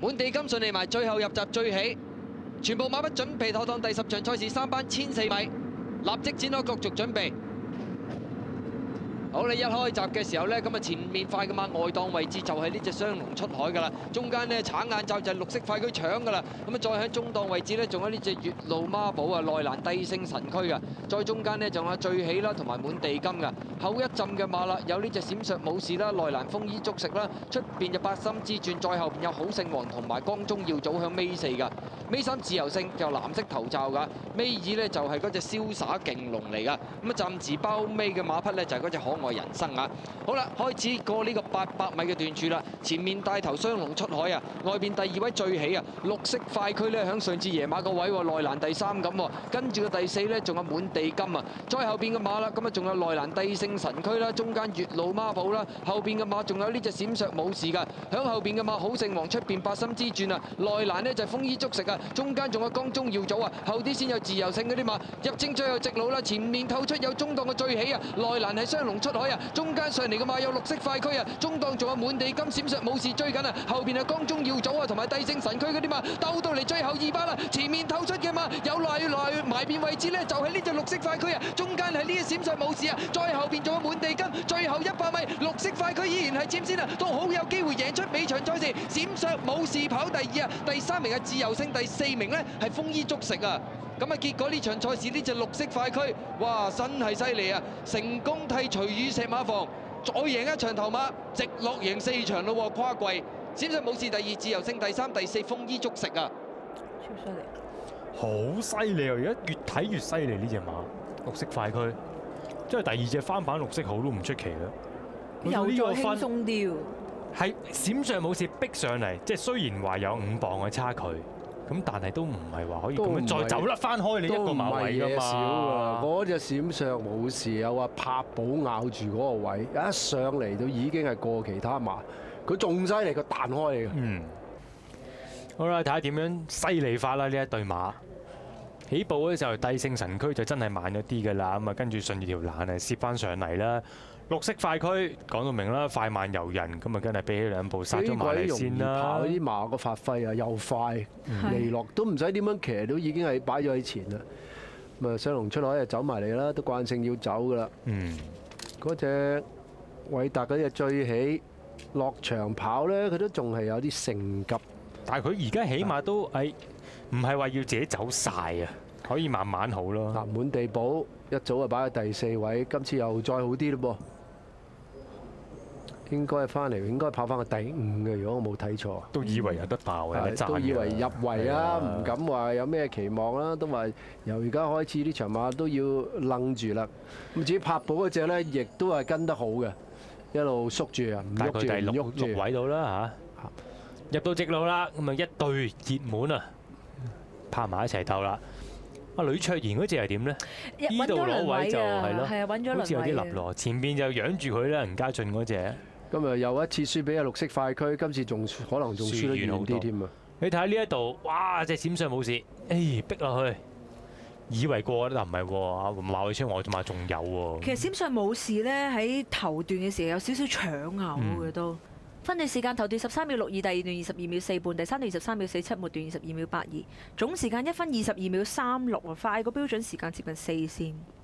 滿地金順利埋最後入閘最起，全部馬匹準備妥當。第10場賽事3班1004米，立即展開角逐準備。好，你一開閘嘅時候呢，咁啊前面快嘅馬外檔位置就係呢隻雙龍出海㗎啦，中間呢橙眼罩就係綠色快區搶㗎啦，咁啊再喺中檔位置呢，仲有呢隻月路孖寶啊，內欄帝星神區㗎，再中間呢，仲有最喜啦同埋滿地金㗎，後一陣嘅馬啦，有呢隻閃爍武士啦，內欄豐衣足食啦，出邊就八心之轉，再後邊有好勝王同埋江中耀祖響尾4㗎，尾3自由勝就藍色頭罩㗎，尾2呢，就係嗰隻瀟灑勁龍嚟㗎，咁啊暫時包尾嘅馬匹呢，就係嗰隻可愛人生啊！好啦，開始過呢個800米嘅段處啦，前面帶頭雙龍出海啊，外邊第2位最喜啊，綠色快區呢，響上次野馬個位喎，內欄第3咁喎，跟住個第4呢，仲有滿地金啊，再後邊嘅馬啦，咁啊仲有內欄帝星神區啦，中間月路孖寶啦，後邊嘅馬仲有呢隻閃爍武士㗎，響後邊嘅馬好勝王出邊八心之轉啊，內欄呢就係豐衣足食啊，中間仲有江中耀祖啊，後啲先有自由勝嗰啲馬，入正最後直路啦，前面透出有中檔嘅最喜啊，內欄係雙龍出海啊。中間上嚟嘅馬有綠色快區啊，中檔仲有滿地金閃爍武士追緊啊，後邊係江中耀祖啊同埋帝星神區嗰啲馬鬥到嚟最後2班啦，前面透出嘅馬有內埋邊位置呢，就係呢隻綠色快區啊，中間係呢隻閃爍武士啊，再後邊仲有滿地金，最後100米綠色快區依然係佔先啊，都好有機會贏出尾場賽事，閃爍武士跑第2啊，第3名係自由勝，第4名呢係豐衣足食啊。咁啊，結果呢場賽事呢隻綠色快區，哇，真係犀利啊！成功替隨雨石馬房再贏一場頭馬，直落贏4場咯喎，跨季。閃爍武士第2，自由勝第3，第4豐衣足食啊！ 超犀利！ 好犀利啊！而家越睇越犀利呢隻馬，綠色快區，即係第2隻翻版綠色好都唔出奇啦。 又再輕鬆啲喎。 係閃爍武士逼上嚟，即係雖然話有5磅嘅差距。咁但係都唔係話可以咁樣再走甩翻開你一個馬位㗎嘛？ 嗰隻閃爍武士有話柏寶咬住嗰個位，一上嚟都已經係過其他馬，佢仲犀利，佢彈開嚟嘅。 嗯，好啦，睇下點樣犀利法啦呢一對馬。起步嘅時候，帝星神區就真係慢咗啲㗎啦，咁啊跟住順住條欄啊攝翻上嚟啦。綠色快區講到明啦，快慢由人，咁啊梗係比起2步殺咗埋嚟先啦。 跑啲馬個發揮啊，又快利落，都唔使點樣騎，都已經係擺咗喺前啦。咁啊，雙龍出海就走埋嚟啦，都慣性要走噶啦。 嗯， 嗰隻偉達嗰隻最起落場跑咧，佢都仲係有啲性急， 但係佢而家起碼都係唔係話要自己走晒啊，可以慢慢好咯。 嗱，滿地寶一早就擺喺第4位，今次又再好啲咯噃。應該係翻嚟，應該跑翻個第5嘅，如果我冇睇錯。 都以為有得爆嘅， 都以為入圍啊，唔敢話有咩期望啦，都話由而家開始呢場馬都要愣住啦。咁至於柏寶嗰隻咧，亦都係跟得好嘅，一路縮住啊，唔喐住，唔喐住。 6位到啦嚇，入到直路啦，咁啊一對熱門啊，拍埋一齊鬥啦。阿呂卓賢嗰隻係點咧？呢度攞位就係咯， 係啊，揾咗輪位， 好似有啲立咯。前邊就養住佢啦，吳家俊嗰隻。 今日又一次輸俾阿綠色快區，今次仲可能仲輸得遠啲添啊！ 你睇下呢一度，哇！隻閃爍武士，逼落去，以為過啦，唔係喎，阿馬偉昌我仲話仲有喎。 其實閃爍武士咧喺頭段嘅時候有少少搶口嘅都。分段時間頭段13秒62，第2段22秒4半，第3段23秒47，末段22秒82，總時間1分22秒36啊，快過標準時間接近4先。